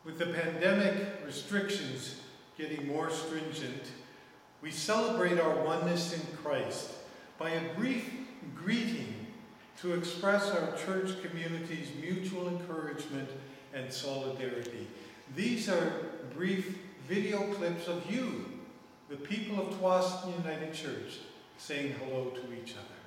With the pandemic restrictions getting more stringent, we celebrate our oneness in Christ by a brief greeting to express our church community's mutual encouragement and solidarity. These are brief video clips of you, the people of Tsawwassen United Church, saying hello to each other.